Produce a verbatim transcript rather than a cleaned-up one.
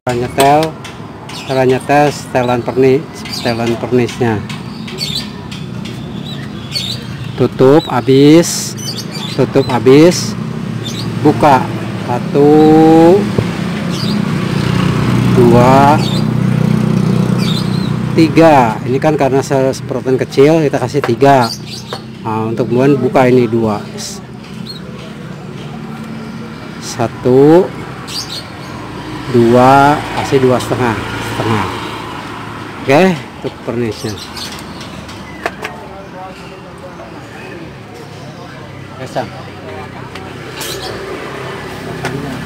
cara nyetel cara nyetel setelan pernis setelan pernisnya. Tutup habis tutup habis buka satu dua tiga. Ini kan karena semprotan kecil kita kasih tiga. Nah, untuk kemudian buka ini dua satu dua, kasih dua setengah setengah. Oke, untuk pernisnya. Pasang.